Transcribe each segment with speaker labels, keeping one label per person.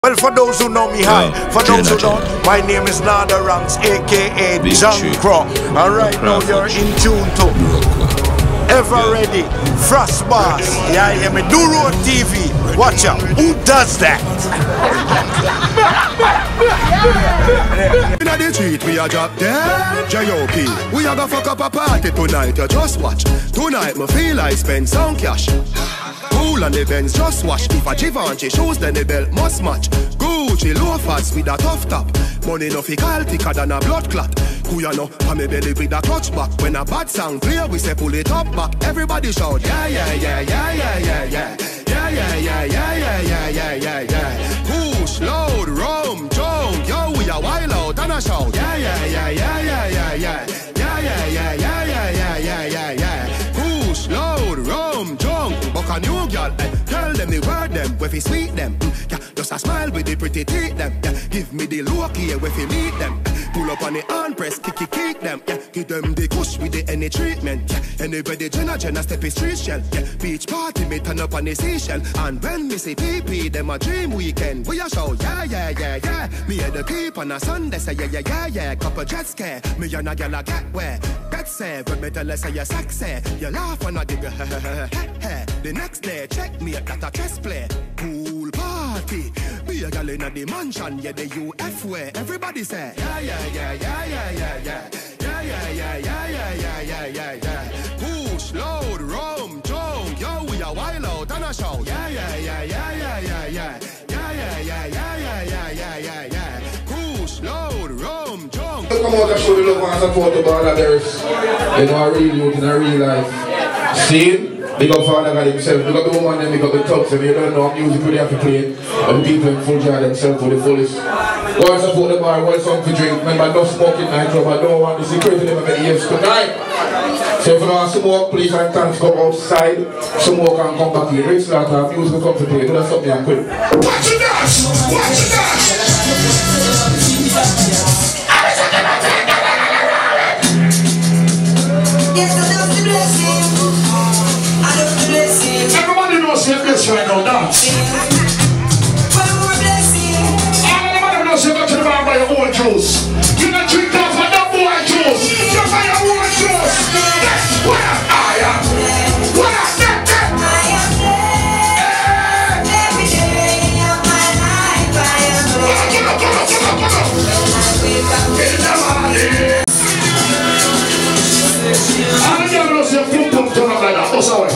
Speaker 1: Well, for those who know me, hi. For those who don't, my name is Nada Ranks, aka John Crow. And right now you're in tune to Ever Ready, Frost Boss. Yeah, yeah, me do Road TV. Watch out, who does that?
Speaker 2: In the street we a drop dead J.O.P. We a go fuck up a party tonight, you just watch. Tonight me feel I spend some cash. Cool on the Benz, just watch. If a Givenchy shoes, then the belt must match. Gucci loafers with a tough top. Money no fi call thicker than a blood clot. Who ya know, pa me belly with a clutch back. When a bad sound clear, we say pull it up back. Everybody shout, yeah, yeah, yeah, yeah, yeah, yeah, yeah. Yeah, yeah, yeah, yeah, yeah, yeah, yeah, yeah, yeah. Push, load, rum, junk. Yo, we a wild out and a shout. Yeah, yeah, yeah, yeah, yeah, yeah, yeah. Yeah, yeah, yeah, yeah, yeah, yeah, yeah, yeah, yeah. Push, load, rum, junk. Buck a new girl, tell them the word them, where fi sweet them. Yeah, just a smile with the pretty teeth them. Yeah, give me the look here, where fi meet them. Pull up on the hand press, kick them. Yeah, give them the kush with the any treatment. Yeah, anybody Jenna step is street shell. Yeah, beach party me turn up on the seashell. And when me see PP, them a dream weekend. We a show, yeah, yeah, yeah, yeah. Me head the keep on a Sunday, say yeah, yeah, yeah, yeah. Couple jet scare, me and a girl a get where. Bet say, when me tell her say you're sexy, you laugh and I dig the next day, check me at that a chess play. Pool party, be a girl in the mansion, yeah, the UF way. Everybody say, yeah, yeah, yeah, yeah, yeah, yeah, yeah. Yeah, yeah, yeah, yeah, yeah, yeah, yeah, yeah, yeah. Push, load, rum, junk. Yo, we a wild out and a shout. Yeah, yeah, yeah, yeah, yeah, yeah, yeah. Yeah, yeah, yeah, yeah, yeah, yeah, yeah, yeah, yeah. Push, load, rum, junk.
Speaker 3: Come out and show the love and support the brothers. You know, a real youth in a real life. See? Big up Father God himself, big up the woman and big up the thugs. If you don't know music really have to play, and people in full jar themselves for the fullest. Go and support the bar, want something to drink. Remember, no smoking nightclub. I don't want the security to never get tonight. So if you want smoke, please and thanks, go outside. Smoke and come back here. Race like our music will come to play. Do that something and quick. Watch it dance! Watch it dance!
Speaker 4: Everybody knows your bless right now, dance. All of them knows you go to the bar by your own juice. You don't drink that for that boy juice. You buy your own juice. That's where I am. Where I am. Every day of my life I am. In the morning. All of them knows your pum pum turn up like that. Oh, sorry.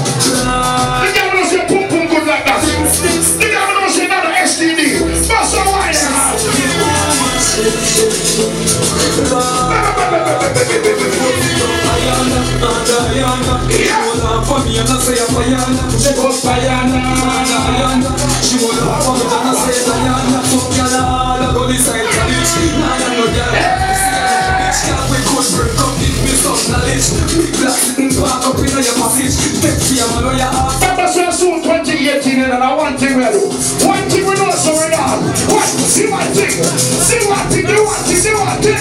Speaker 4: Soon 2018 and I one thing we do. One thing we know so we know. What? See one thing. See one thing. Do one thing. See one thing.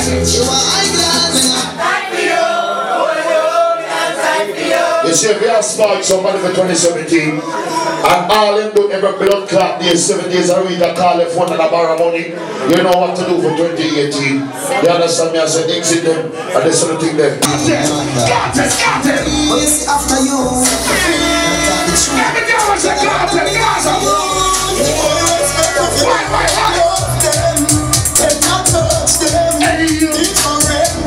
Speaker 4: You see, we have sparked somebody for 2017 and all them do every blood clot days, 7 days a week, I call the phone and I borrow money. You know what to do for 2018. You understand me? I said exit them and there's something there. Got it.
Speaker 5: Oh, you see after you.
Speaker 4: Every girl was a got it. Why?
Speaker 5: Cannot touch them. It's forever.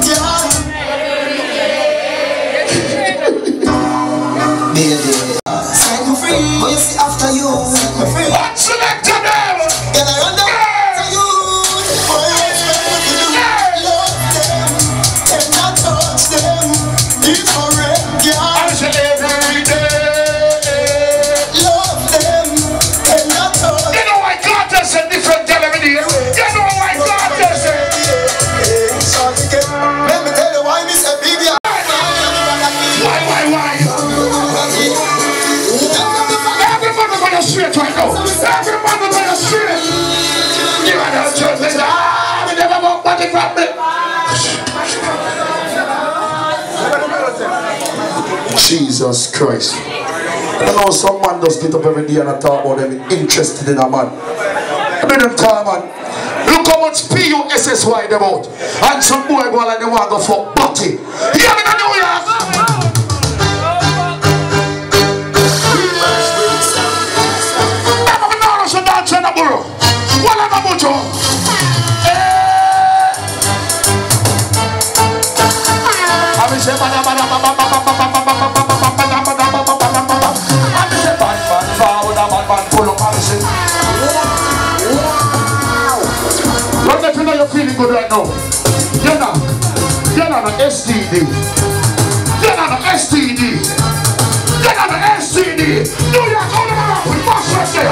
Speaker 5: Set me free. Oh, you see after you. Set me free.
Speaker 4: What's the next to them?
Speaker 5: Can I run down to you? Oh, yes, love them. Cannot touch them. It's forever.
Speaker 4: I say every day.
Speaker 5: Love them. Cannot touch.
Speaker 4: You know why God does a different television? You know why God does it?
Speaker 5: Let me tell you why me say baby.
Speaker 4: Why? Everybody on the street right now. Everybody on the street. You are not just this. We never want money from me.
Speaker 1: Jesus Christ. I know some man does get up every day and I talk about them interested in a man.
Speaker 4: Middle time, man. Look how much PUSSY them out. And some boy go like they want to go for body. Hear me in New York. I'm not so dance in the borough. What am I about to? I'm let you know you're feeling good right now. You're not an STD. You're not an STD. You're not an STD. New York, all over up with boss right there.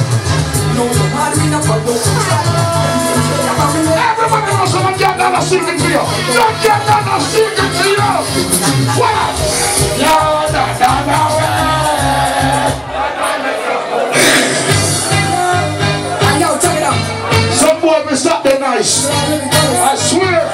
Speaker 4: Everybody knows I'm getting down a secret to you. I'm getting down a secret to you. What? Some boy will stop there nice. I swear.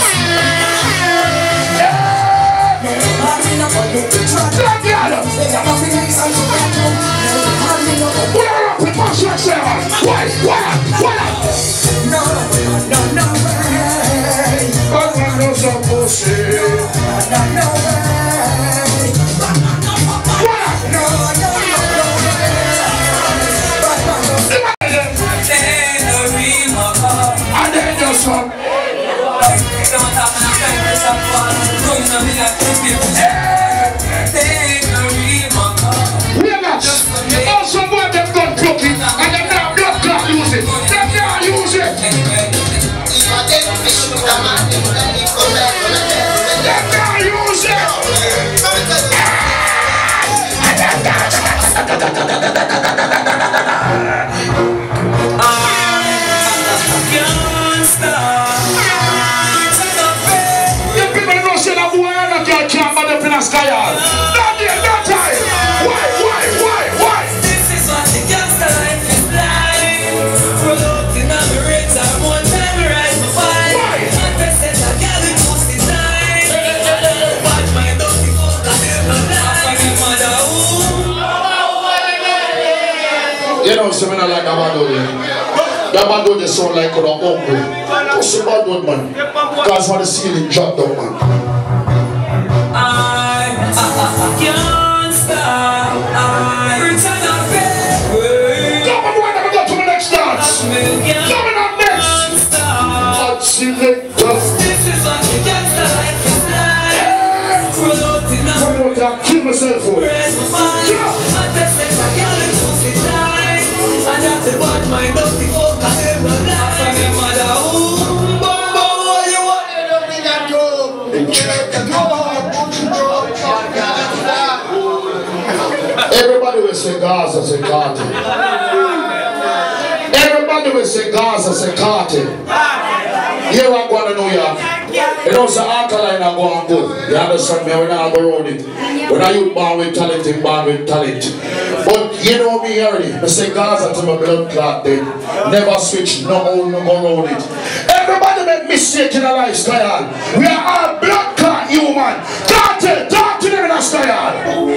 Speaker 4: You know, so I like that bad dude. That bad dude sound like an uncle. What's the bad dude, man? Because when the ceiling dropped down, man.
Speaker 6: I can't stop. I return a favor.
Speaker 4: Come on, boy, let me go to the next dance. Coming up next. Hot selector.
Speaker 6: This is what you get the life is like. Roll out in a
Speaker 4: Come on, I'll kill myself for it.
Speaker 6: press my mind. I test it, I can't lose it time. I have to watch my dirty folk. I never lie. From your mother, ooh, Bumbo, what you want?
Speaker 4: Everybody will say Gaza, say Carter. Everybody will say Gaza, say Carter. Here I go to New York. You know, so alkaline I go on good. You understand me? When I go around it. When I you born with talent, you born with talent. But you know me already. I say Gaza to my blood clot then. Never switch, no go around it. Everybody make mistake in a lifestyle. We are all blood clot human. Carter, talk to them in a style.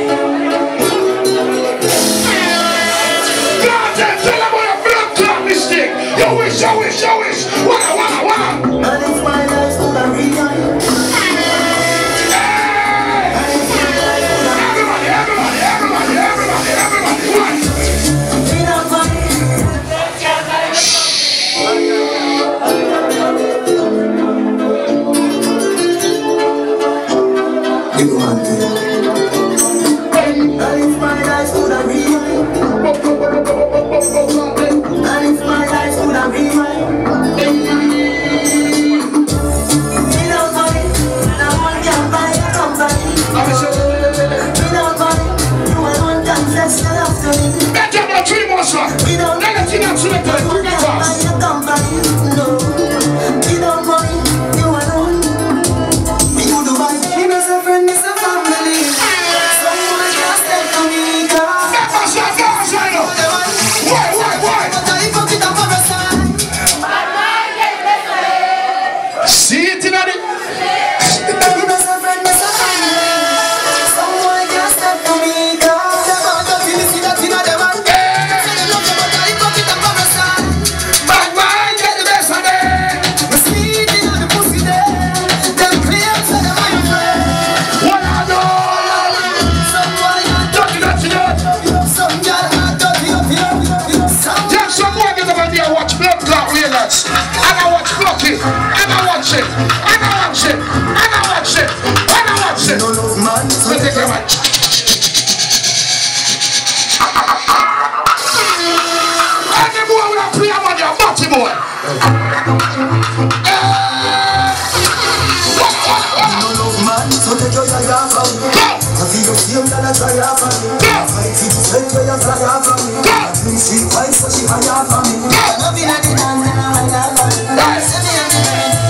Speaker 4: Tell them about your blood clot mistake. You wish. Wah.
Speaker 5: And if my life's to the real. And if my life's to the real.
Speaker 4: party boy.
Speaker 5: Man, so they go like that for me. I feel the same that I try out for me. I feel the same way I try out for me. I feel sweet wine, so she high out for me. I love you like the dance and I high out for me. Send me on the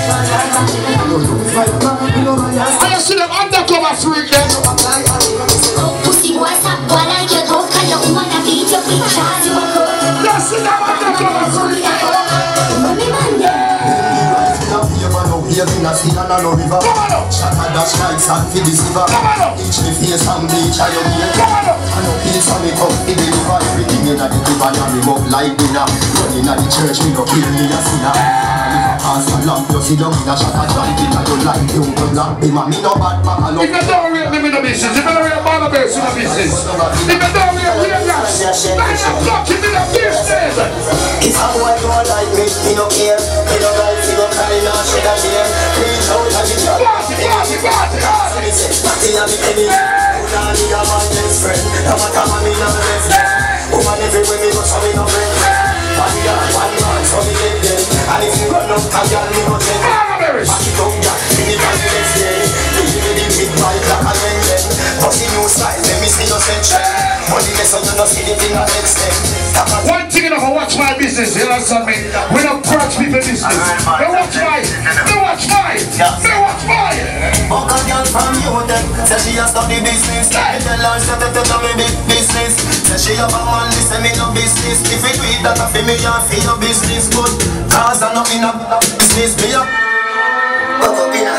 Speaker 5: bed.
Speaker 4: I see them undercover freak then.
Speaker 7: Oh, pussy boy, stop boy like your dog. Call your woman and beat your bitch ass. You a cook.
Speaker 4: I see them undercover freak.
Speaker 7: Mommy man there.
Speaker 5: Here in a sea and a no river. Shot a dash like sand for the silver. Each me face and bleach I your beard. I know peace and me come to deliver. Everything in the river and me up like dinner. Running at the church me no kill me a sinner. If I pass a lamp you see down in a shot a drive in a you like you go black. Me man me no bad man.
Speaker 4: If you don't rate me in the business, if you don't rate Barnabas in the business, if you don't rate Williams, line up blocking in the business.
Speaker 5: If a boy don't like me no care. Me no like to go carry no shed a tear. Please out of the job. Party and the enemy. Who not need a man best friend. No matter how me no best friend. Woman everywhere me go so me no friend. One girl, one man, so me get them. And if you run up a girl, me go tell them. Back it up, yeah, bring it on the next day. Leave me the big white black and then them. But the new style, let me see your section. But the lesson you no see the thing that makes them.
Speaker 4: One thing enough, I watch my business, you understand me? We don't approach people business. They watch mine. They watch mine. They watch mine.
Speaker 5: Fuck a girl from you then. Say she a study business. Me tell her say that you me big business. Say she have a man, listen me no business. If you do it, that a for me and for your business. But cause I know in a business, me up. Fuck up in a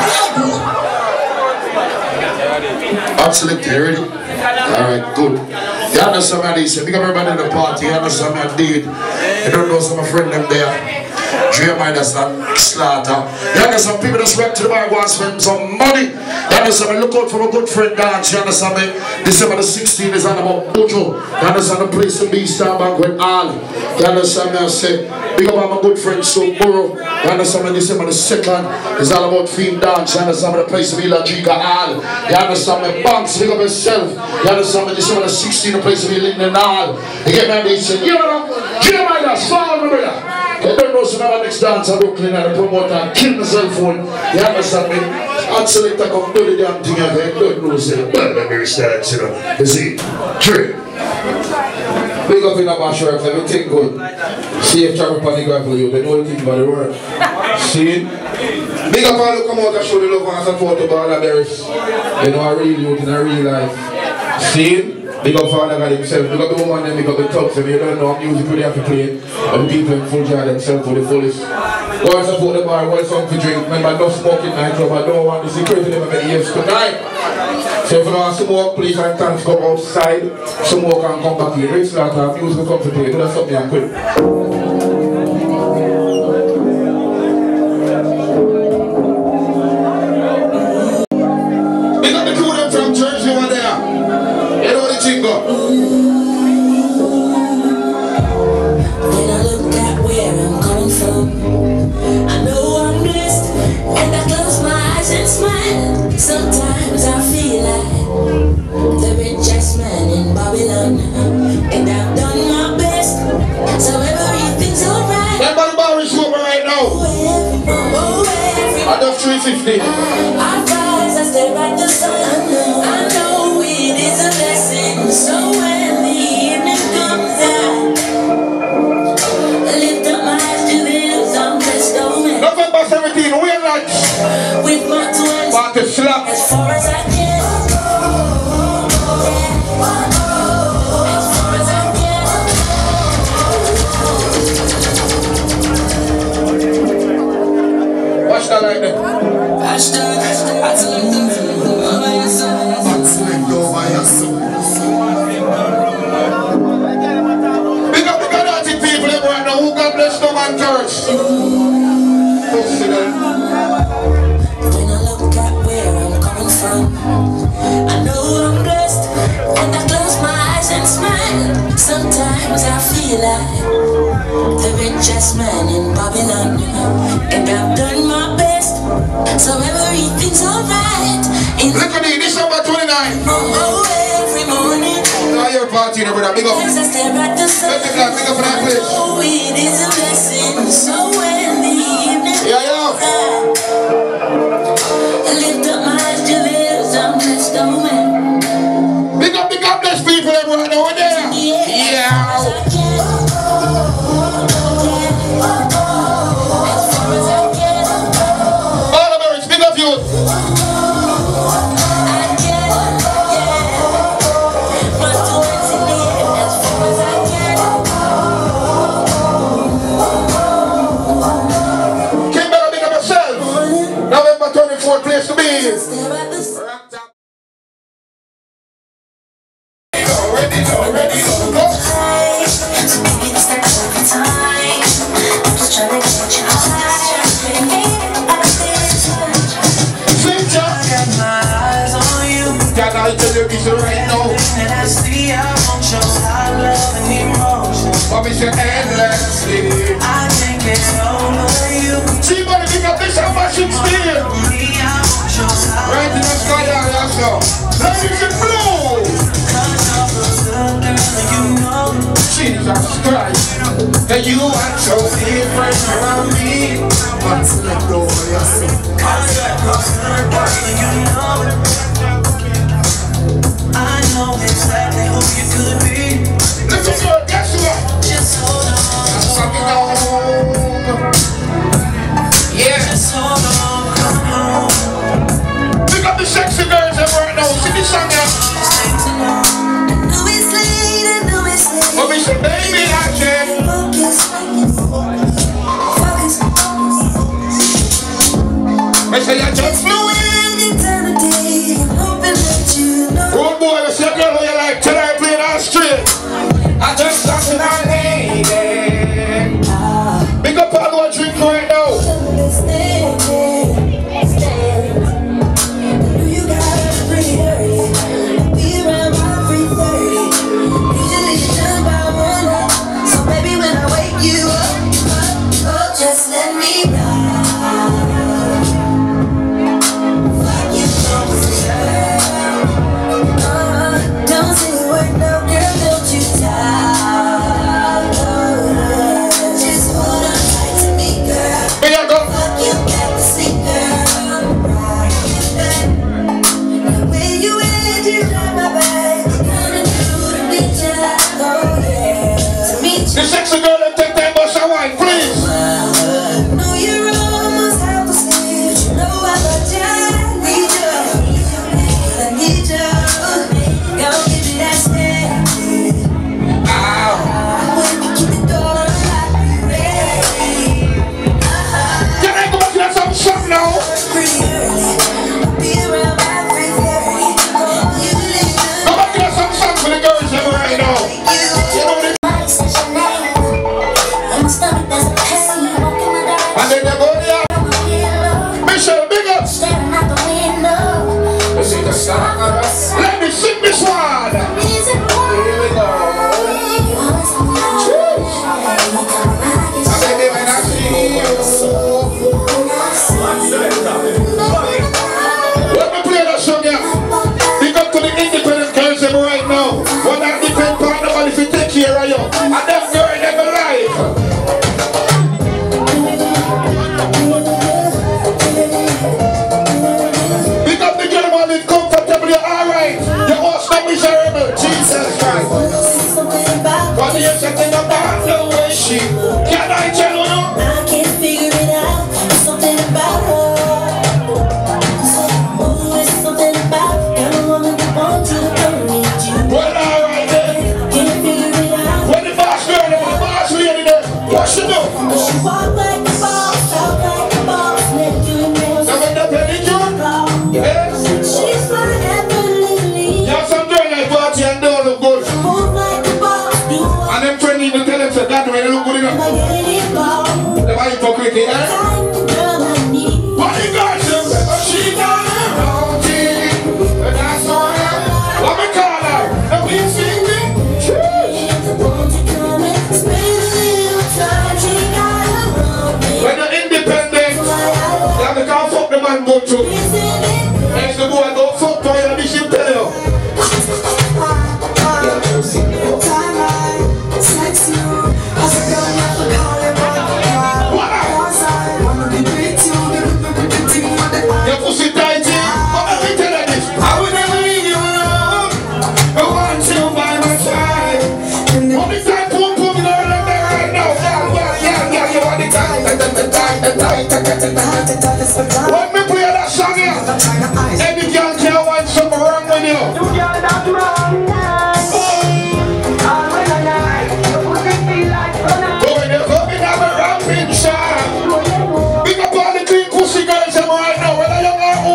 Speaker 4: Absolutely, ready? Alright, good. You understand what I say? Big up everybody in the party, you understand what I did. You don't know some of my friend them there. Jeremiah does not slaughter. You understand people just went to the bar go and spend some money. You understand me? Look out for a good friend dance, you understand me? December the 16th is all about Bojo. You understand the place to be Star Bank with all. You understand me? I say, big up my good friend Soul Burrow. You understand me? December the 2nd is all about theme dance. You understand me? The place to be La Giga all. You understand me? Banks, big up yourself. You understand me? December the 16th, the place to be Linden all. You get me? They say, you know, Jeremiah does fall, my brother. You don't know some other next dance in Brooklyn and the promoter and kill my cell phone. You understand me? And select a come do the damn thing again. You don't know, say, well, let me restart, you know. You see? True. Big up in the bash works, everything good. Safe travel for the gravel you, they know anything about the world. See? Big up all who come out and show the love and support to Barnabas. You know, a real youth in a real life. See? Big up Father God himself, big up the woman and big up the thugs. If you don't know music really have to play, and the people in full jar themselves to the fullest. Go and support the bar, well something to drink. Remember, no smoking nightclub. I don't want the secret to them many years tonight. So if you want some more, please and thanks, go outside. Some more can come back here. Race like our music will come to play. Do that something and quick. Big up the crew them from church over there. You know the jingle.
Speaker 6: When I look at where I'm coming from, I know I'm blessed, and I close my eyes and smile. Sometimes I feel like the richest man in Babylon, and I've done my best, so everything's alright.
Speaker 4: Everybody bar is open right now. I got 350.
Speaker 6: I rise, I stare at the sun. I know it is a blessing. So when the evening comes, I lift up my eyes to the hills. I'm blessed, oh man.
Speaker 4: November 17, we're lunch.
Speaker 6: With my twins,
Speaker 4: About to slap.
Speaker 6: as far as I can. As far as I can.
Speaker 4: Watch that like that. Big up the Galatic people everywhere now. Who God bless no man curse.
Speaker 6: When I look at where I'm coming from, I know I'm blessed, and I close my eyes and smile. Sometimes I feel like the richest man in Babylon, and I've done my best, so everything's alright.
Speaker 4: Look at me, December 29.
Speaker 6: Oh, every morning.
Speaker 4: Now you're partying, brother. Big up.
Speaker 6: As I stare at the sun,
Speaker 4: Big up for that place.
Speaker 6: oh, it is a blessing.
Speaker 3: fourth place to be. Ready, go. Can I tell you this right now? But it's endlessly. I can't get over you. See, but if you got this, how much it's still? Right in the sky, also. Ladies in blue. Jesus Christ. That you are so different from me. Let's let go of yourself. I know exactly who you could be. Listen to it, guess what? Just hold on. Something on. Yeah. Just hold on, come on. Pick up the sexy girls that right now. See this song now. I know it's late, but we say, baby, I can. Focus. I say, I just flew in. Good boy, that's your girl who you like. Tell her I play that straight. I just lost in our lady. Big up all who are drinking right now. You gotta breathe early. Be around by 3:30. Usually you're done by 1. So baby, when I wake you up, just let me ride. Fuck you, don't say a word, no girl, don't you doubt. Just hold on tight to me, girl. Fuck you back to sleep, girl. Right back. Now where you at, you got my back. Gonna do to meet ya, oh yeah. To meet ya. The sexy girl that take that bus away, please. Know you're almost half asleep. You know I love ya, need ya. I need ya. Gonna give you that steady. When we keep the door unlocked, we ready. Can I go back to that song now? Pretty early, I'll be around by 3:30. Go back to that song for the girls that right now. And then they go there. Michelle, big up. Staring out the window. Let's see the sun. Let me sing this one. Here we go. And baby, when I see you, let me play that song here. Big up to the independent girls right now. What that depend on nobody if you take care of you. And them girl never lie. Pick up the girl while it's comfortable, you're alright. Your horse not miserable, Jesus Christ. What do you say about the way she? Can I tell you? I can't figure it out. There's something about her. There's something about got a woman that wants you to come meet you. Well, alright then. Can't figure it out. When the boss girl and the boss lady there, what she do? She walk like the boss, talk like the boss, let you know. Something that pedicure? Yes. She's fine effortlessly. Yeah, some girl like party and don't look good. Move like the boss, do what? And them friends even tell them that way they look good enough. They might hypocrite, eh? What you got, them? She got her own thing. And that's all right. What we call her? The big singing? When you're independent, you have to go fuck the man go to. Next the boy go fuck to you and this him tell you. Your pussy tighty, what let me tell you this? I will never leave you alone. I want you by my side. What is that pum pum girl up there right now? Yeah, you want the time. Let me play that song here. Every girl can want something wrong with you. When you come in, I'm a rapping song. Big up all the clean pussy girls right now, whether young or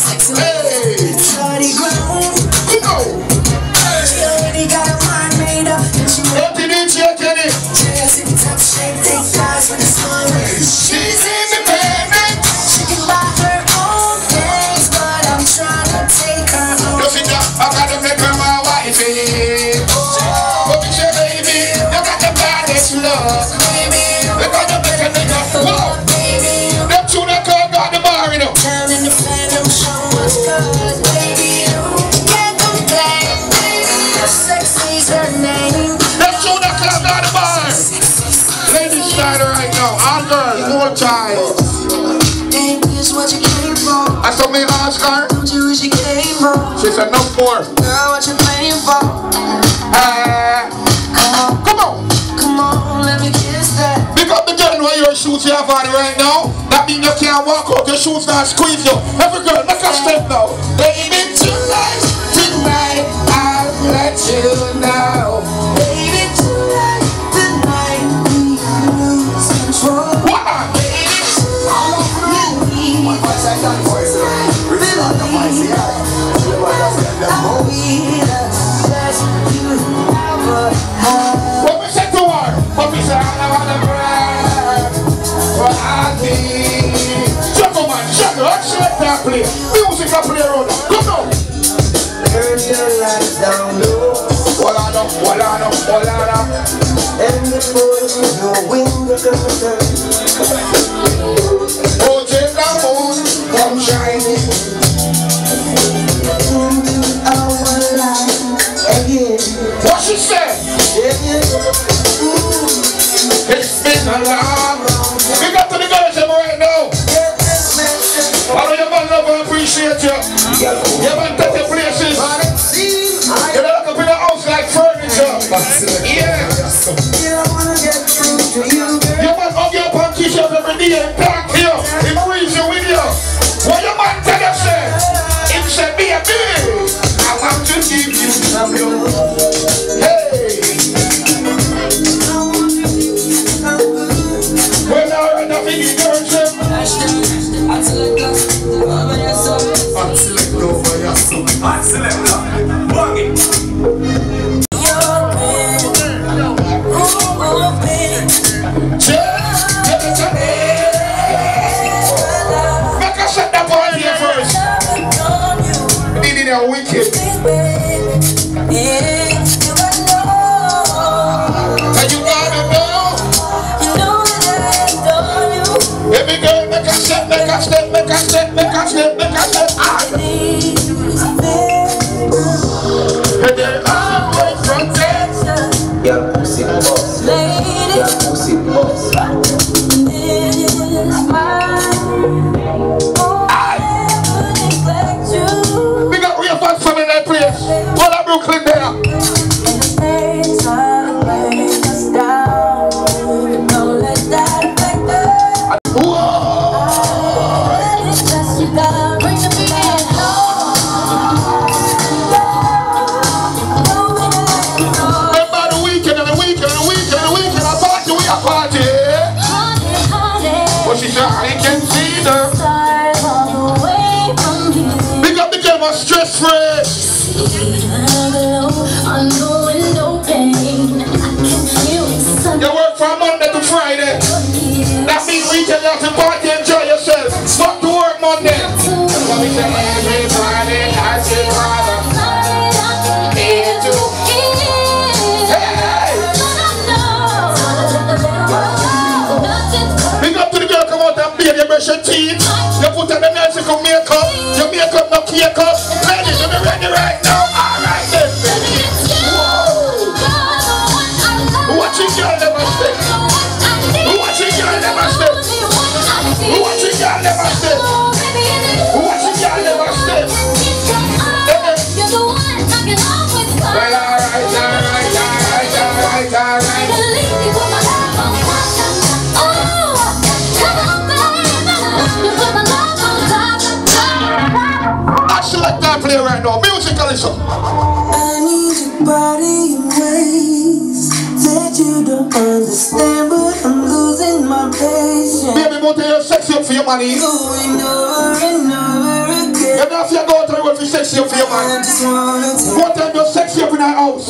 Speaker 6: Hey! Shorty grown. She already got her mind made up. And she
Speaker 3: What did you check in it?
Speaker 6: dress in top shape, take flies when the sun rays. She's independent. She can buy her own things, but I'm trying to take her home.
Speaker 3: You see that? I gotta make her my wife. But me say, baby, you got the baddest love, baby. You got the make a nigga whoa. Them two that call got the bar, you know.
Speaker 6: Down in the phantom, show us good, baby. You can't complain, baby. Sexy's her name.
Speaker 3: Them two that call got the bar. Ladies Schneider right now, all girls, more time.
Speaker 6: Ain't this what you came for?
Speaker 3: I saw me ask her.
Speaker 6: Don't you wish you came for?
Speaker 3: She said no more.
Speaker 6: Girl, what you playing for?
Speaker 3: Come on.
Speaker 6: Come on, let me kiss that.
Speaker 3: Pick up the girl where your shoes you have on right now. That means you can't walk out, your shoes not squeeze you. Every girl, make a step now. Baby, tonight, I'll let you know.
Speaker 6: Baby, tonight, we lose control.
Speaker 3: What? What we say to her? What we say, I wanna brag. What I need. Juggle man, juggle. Let's let that play. Music a play around. Come on.
Speaker 6: Turn your lights down low.
Speaker 3: Walana.
Speaker 6: And the boys in your window curtain.
Speaker 3: Oh, take the moon, come shining.
Speaker 6: Into our life again.
Speaker 3: What she said? It's been a long road. We got to the girls right now. I know your man love and appreciate you. Your man take your places. You don't look up in the house like furniture. Yeah. Your man hug you up and kiss you every day and talk to you. He breathes you with you. What your man tell you say? He said, baby, I want to give you some love. Hey. Well, all right, I think you girls say. Make us set that boy here first. Needing a wicked. And you gotta know. Every girl make a step, make a step, make a step, make a step, make a step. And they always protect.
Speaker 5: Your pussy boss. Your pussy boss.
Speaker 3: We got real fans from in that place. All of Brooklyn there. Remember the weekend, a party, we a party. But she said, I can see them. Big up the game of stress free. You work from Monday to Friday. That means weekend you have to party, enjoy yourself. Stop to work Monday. Let me tell everybody, I say, brother. Hey, too. Big up to the girl, come out and bathe, you brush your teeth. You put on the magical makeup. Your makeup no cake up. Ladies, you be ready right now. Alright then, baby. Whoa. Watching girl never stay. Watching girl never stay. Watching girl never stay. Watching girl never stay. Well, alright. I select that play right now. Musical is up.
Speaker 6: I need your body in ways that you don't understand, but I'm losing my patience.
Speaker 3: Baby, but you're sexy up for your money.
Speaker 6: Going over and over again.
Speaker 3: You When I see a daughter, you want to be sexy for your man. What time you're sexy up in our house?
Speaker 6: No,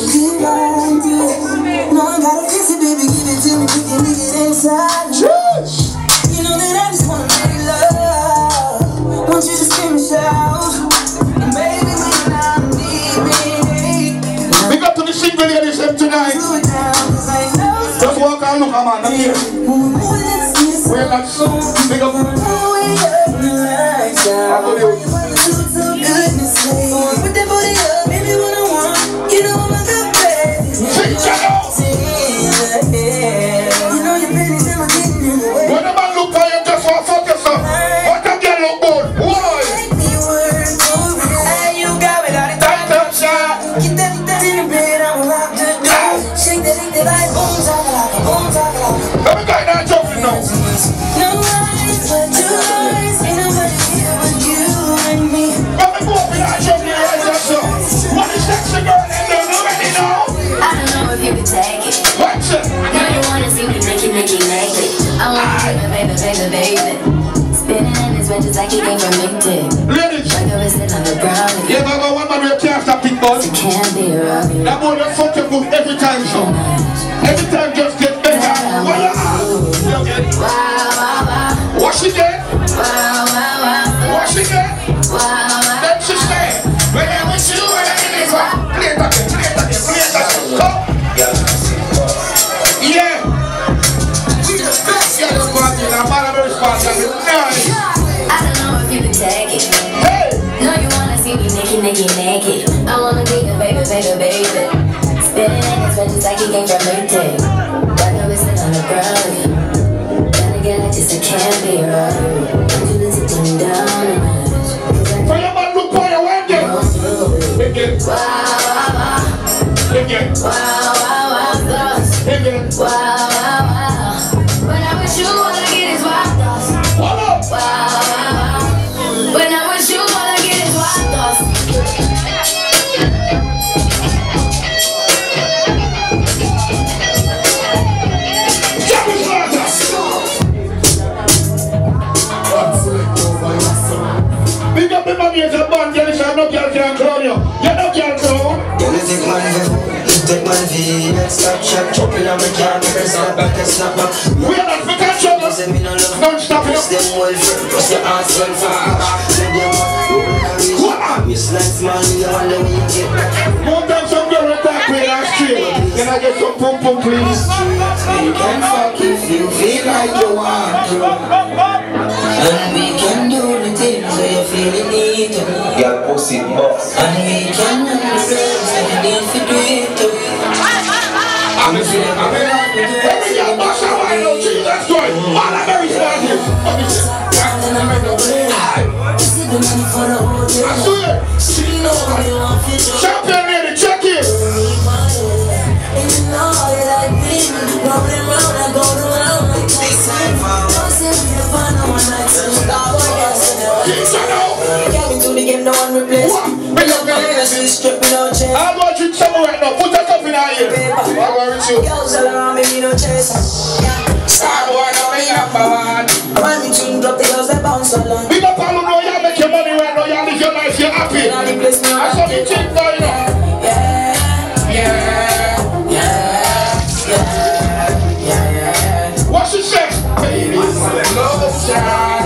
Speaker 6: I got a kiss it, baby, give it to me, we can get inside.
Speaker 3: Yes.
Speaker 6: You know that I just wanna make love. Want you to scream and shout. And baby, when I need me.
Speaker 3: Big up to the single ladies them tonight. Just walk and look, man. I'm here. We're not so big up.
Speaker 6: Put that booty up, baby, when I want. You know I'm a good baby. You know your pennies never getting in the way.
Speaker 3: When the man look for you, just want to fuck yourself. What a girl look good. Why?
Speaker 6: Make me work for real. Hey, you got me, got it.
Speaker 3: Tight up shot.
Speaker 6: Get that in the bed, I'm rock the door. Shake that like boom, talk boom, talk.
Speaker 3: Let me get that jumping now.
Speaker 6: No eyes but two eyes. Ain't nobody here but you and me.
Speaker 3: Let me go up in that jumping right there, sir. What is sexy girl in there? Nobody know.
Speaker 8: I don't know if you can take it.
Speaker 3: Watch it.
Speaker 8: Now you wanna see me naked. I wanna see the baby. Spinning in his red just like he came from LinkedIn.
Speaker 3: Ladies.
Speaker 8: Like I was sitting on the ground.
Speaker 3: Yeah, but one man you can't stop it, boss.
Speaker 8: It can't be wrong.
Speaker 3: That boy just fuck your good every time, so. Every time just get better. Voila.
Speaker 8: Wow, wow, wow.
Speaker 3: Wash it there.
Speaker 8: Wow, wow, wow.
Speaker 3: Wash it there.
Speaker 8: Wow, wow.
Speaker 3: Then she say, when I'm with you, when I'm in this one. Play it again, play it again, play it again. Come. Yeah. Yeah, this party, I'm not a very party.
Speaker 8: I don't know if you can take it.
Speaker 3: Hey.
Speaker 8: No, you wanna see me naked. I wanna be a baby. Spinning in his red just like he came from LinkedIn. Like I was sitting on the ground. Gotta get it just I can't be wrong. I'm gonna sit them down and
Speaker 3: For your man, look for your one day. Again.
Speaker 8: wow, wow, wow.
Speaker 3: Again.
Speaker 8: Wow, wow, wow,
Speaker 3: Again.
Speaker 8: wow, wow, wow. When I'm with you, all I get is wild thoughts.
Speaker 3: What up?
Speaker 8: Wow, wow, wow. When I'm with you, all I get is wild thoughts.
Speaker 3: Big up the money as a band, you know, no girl can clown you. You're no girl clown.
Speaker 9: You take my V, stop shot, chopping on my car, snap back and snap back.
Speaker 3: We are not for trouble. Don't stop it.
Speaker 9: Them well firm, cause your ass well fast. Let them
Speaker 3: What?
Speaker 9: you slice man, you all the way you get back.
Speaker 3: More time some girl attack me last year. Can I get some pum pum please?
Speaker 9: You can fuck if you feel like you want to. And we can do the things where you feel you need to.
Speaker 10: Your pussy boss.
Speaker 9: And we can understand so you need to do it too.
Speaker 3: I'm a sinner. Every young boss I know Jesus Christ. All I'm very smart here. I swear. Champion lady, check it. I'm watching someone right now. Put that up in our ear. I'm going with you.
Speaker 6: Girls all around me, me no chase.
Speaker 3: Starboy, now me number one.
Speaker 6: When me tune drop, the girls they bounce along.
Speaker 3: Big up all who know you make your money right now. You live your life, you're happy.
Speaker 6: Now the place me on.
Speaker 3: That's what you think, boy, you know.
Speaker 6: Yeah.
Speaker 3: What she say? Baby, love shine.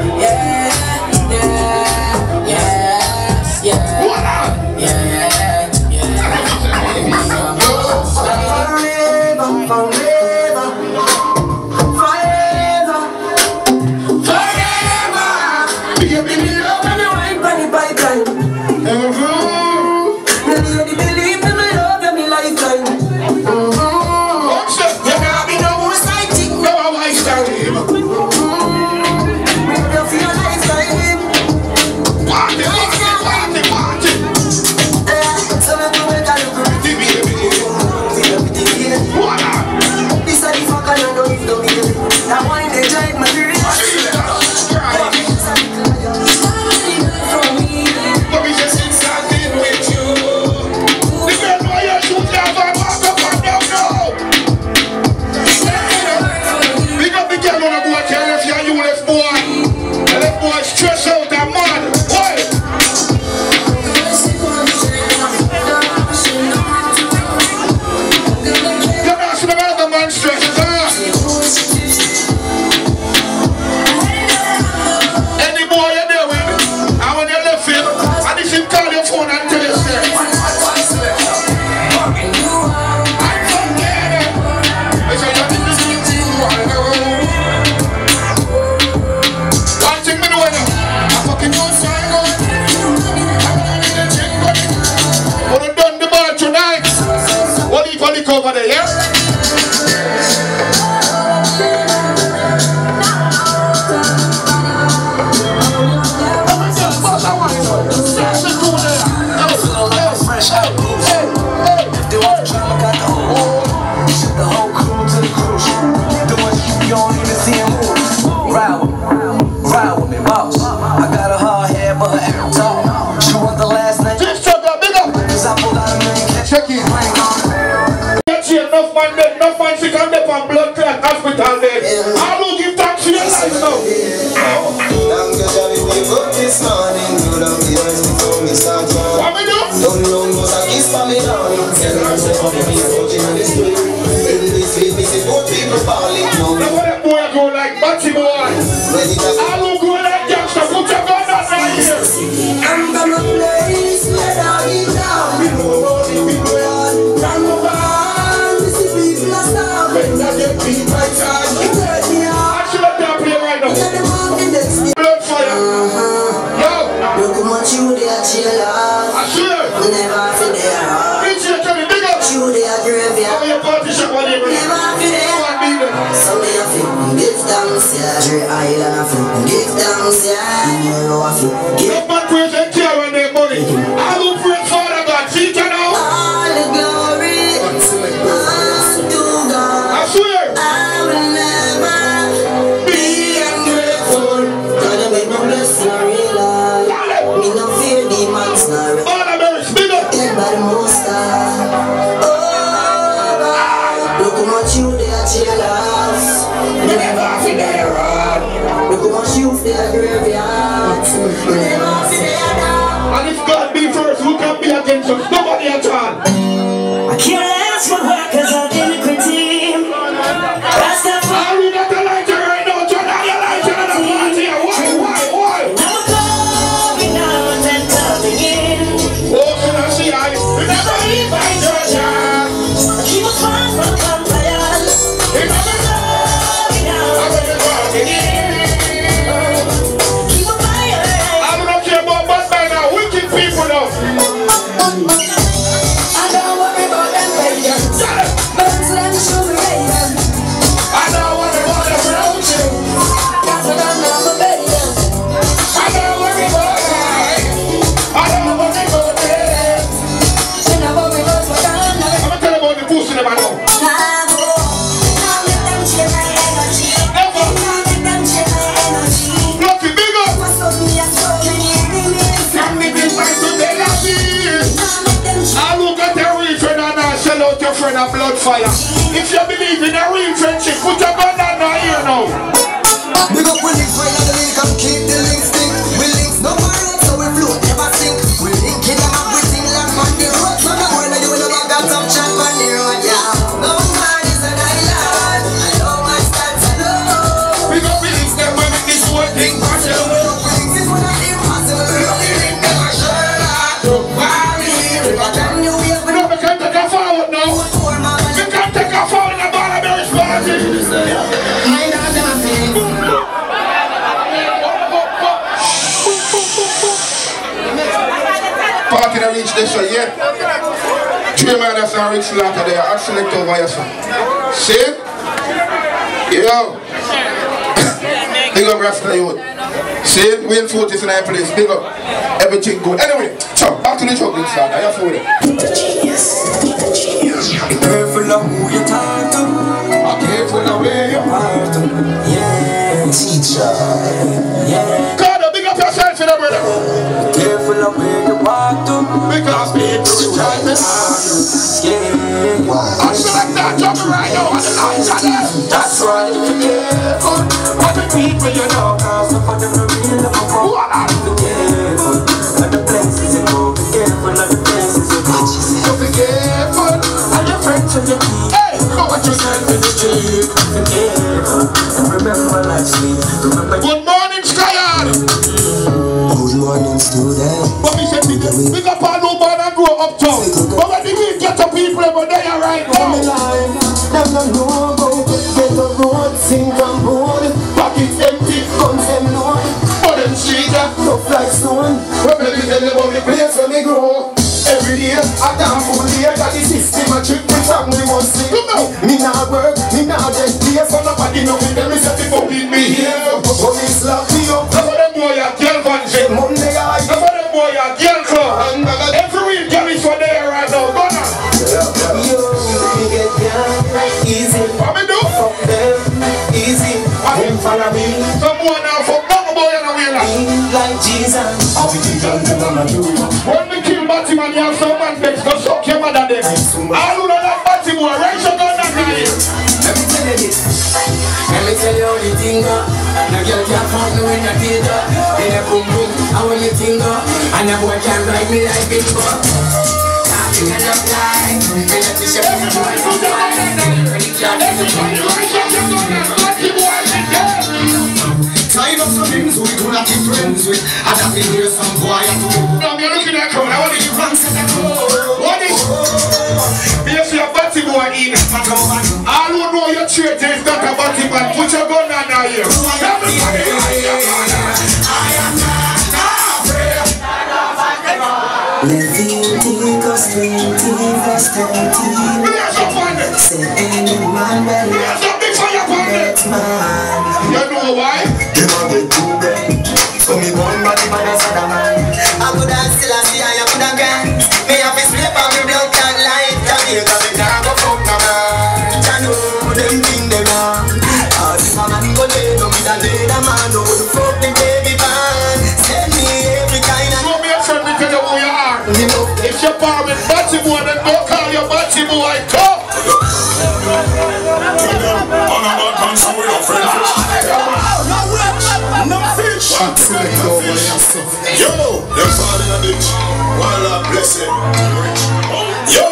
Speaker 3: What up?
Speaker 9: me boss. I got a hard head, but her every talk. She want the last name.
Speaker 3: Just check that, big up.
Speaker 9: Cause I pulled out a million cash.
Speaker 3: Check it. Get you enough man dead, enough man sick and dead on blood clot hospital dead. I don't give thanks to your life now.
Speaker 5: Thank you, Javi, wake up this morning. You don't be honest before me start on.
Speaker 3: What me do?
Speaker 5: Don't know what's a kiss for me now. Tell me myself how to be coaching on this way. In this field, me see both people falling now.
Speaker 3: Now what that boy go like Batty boy? I will go like gangster, put your gun on right here.
Speaker 9: I'm gonna place where I get down. We know about the people on. From the bar, we see people are starving. When I get beat by time, you tell me
Speaker 3: I should have done play right now. Blood fire. Yo.
Speaker 9: look how much you they are chill off.
Speaker 3: I swear.
Speaker 9: Never feel they are hard.
Speaker 3: Bitch, you tell me big up.
Speaker 9: You they are graveyard.
Speaker 3: How your party shop on here?
Speaker 9: Never feel they are hard. So me a feel give thanks, yeah. Dre Island a feel give thanks, yeah. You know I feel give.
Speaker 3: No man praise and care on their money. I will pray Father God. See you now.
Speaker 9: All the glory unto God.
Speaker 3: I swear.
Speaker 9: I will never be ungrateful. God I make no blessing I realize. Me no fear demons nor
Speaker 3: All the berries, big up.
Speaker 9: dead by the most high. Oh God, look how much you they are jealous. Never feel they are hard. Look how much you they are graveyard. Never feel they are down.
Speaker 3: And if God be first, who can be against us? Nobody at all.
Speaker 9: I can't ask for workers of iniquity.
Speaker 3: I read that the lighter right now. Turn on your lighter and the party. Why?
Speaker 9: I'm coming out and coming in.
Speaker 3: Oh, can I see I remember leave my church.
Speaker 9: Keep us far from compliance.
Speaker 3: Remember
Speaker 9: Coming out and coming in. Keep a fire.
Speaker 3: I don't care about bad man now. Wicked people now.
Speaker 9: I don't worry about them pagans. Birds them sugar raven.
Speaker 3: I don't want to go to round you.
Speaker 9: That's what I'm not a baby.
Speaker 3: I don't worry about that. I don't want to go there.
Speaker 9: You know what we love for them.
Speaker 3: I'm going to tell about the pussy them I know.
Speaker 9: Now make them share my energy.
Speaker 3: Ever.
Speaker 9: Now make them share my energy.
Speaker 3: Lucky big up.
Speaker 9: What's up me and so many enemies.
Speaker 3: And me been trying to tell you this.
Speaker 9: Now make them share.
Speaker 3: I look at the real friend and I sell out your friend a blood fire. If you believe in a real friendship, put your gun down now here now.
Speaker 5: Big up we links right on the link and keep the links stick. We links no more road so we float never sink. We link in them up with things like on the road. So the boy now you know I got some chat on the road, yeah. No man is an island. I know my style to know.
Speaker 3: We got links them when this whole thing possible.
Speaker 5: We links is one of the impossible. We only link them a shirt. Don't worry, we got them new way.
Speaker 3: We know we can take a forward now.
Speaker 5: Poor man.
Speaker 3: We can take a forward in the Barber's party.
Speaker 5: I know them a thing.
Speaker 3: Party that reach this way, yeah. 3 man that's not rich like they are select over your son. See? Yo. Big up Rasta youth. See? We in 49 place. Big up. Everything good. Anyway, so back to the chocolate stand. I have food.
Speaker 9: Be careful of who you talk to.
Speaker 3: Be careful of where you
Speaker 9: Part to. Yeah, teacher. Yeah.
Speaker 3: God, big up yourself in the brother.
Speaker 9: Be careful of where you walk to.
Speaker 3: Because people will try to
Speaker 9: Yeah.
Speaker 3: I select that job right now on the lights on there.
Speaker 9: That's why you be careful. What the people you know, cause some of them are real love for. Be careful of the places you go. Be careful of the places you go.
Speaker 3: So be careful.
Speaker 9: And your friends when you keep.
Speaker 3: Hey, know what you said in the street.
Speaker 9: Be careful and remember life's sweet. Remember.
Speaker 3: Good morning, Skyan.
Speaker 5: Good morning, student.
Speaker 3: But me say big up all who born and grow uptown. But when the weed get to people, but they are right now.
Speaker 5: Them no know about get the road, sink and board.
Speaker 3: Pockets empty,
Speaker 5: Guns them load,
Speaker 3: but them street
Speaker 5: tough like stone.
Speaker 3: when me tell them about the place where me grow.
Speaker 5: Every day, I damn full day, got the system a trick me from me must see. Me nah work, me nah get place, so nobody know me.
Speaker 3: Them is a people in me here.
Speaker 5: Police lock me up.
Speaker 3: Some of them boy are girl bunching.
Speaker 5: Monday I
Speaker 3: Some of them boy are girl club. Every week girl is for there right now. Go on.
Speaker 5: yo, me get down easy.
Speaker 3: What me do?
Speaker 5: Fuck them easy.
Speaker 3: What?
Speaker 5: Them follow me.
Speaker 3: Some boy now for no boy and a way
Speaker 9: like Jesus.
Speaker 2: I'll be teaching them on my duty.
Speaker 3: When we kill Batman, you have some man makes go suck your mother there. All who don't like Batman, raise your gun and die.
Speaker 9: Let me tell you this. Let me tell you how the thing go. No girl can't fuck me when I feel that. In a boom boom, how when the thing go. And a boy can't ride me like big boy. Talking and not lying. Me let me show you boy from the line. When you can't get the boy, time up some things we do not be friends with. And I feel hear some boy at home.
Speaker 3: Now you're looking at crowd. I want to give
Speaker 9: Ranks at the door.
Speaker 3: what is? You see a Batman in. All who know your church is not a Batman. Put your gun on now here. Everybody,
Speaker 9: I am not afraid. Leviticus 20 verse 13.
Speaker 3: There's a man.
Speaker 9: Say any man that
Speaker 3: There's a big fire upon it.
Speaker 9: man.
Speaker 3: You know why?
Speaker 9: They want to do that. So me born body man as a man. I could have still see I could have gone. Me have to sleep on me blood can't light. Jamaica me can't go fuck no man. I know them thing them on. All this man go lay no with a leather man. No the fuck the baby man. Send me every kind of.
Speaker 3: Show me a friend, me tell you who you are. If you're born with Batman, then go call your Batman. Come.
Speaker 2: No fish.
Speaker 4: Yo, them fall in a ditch. While I bless it. Yo,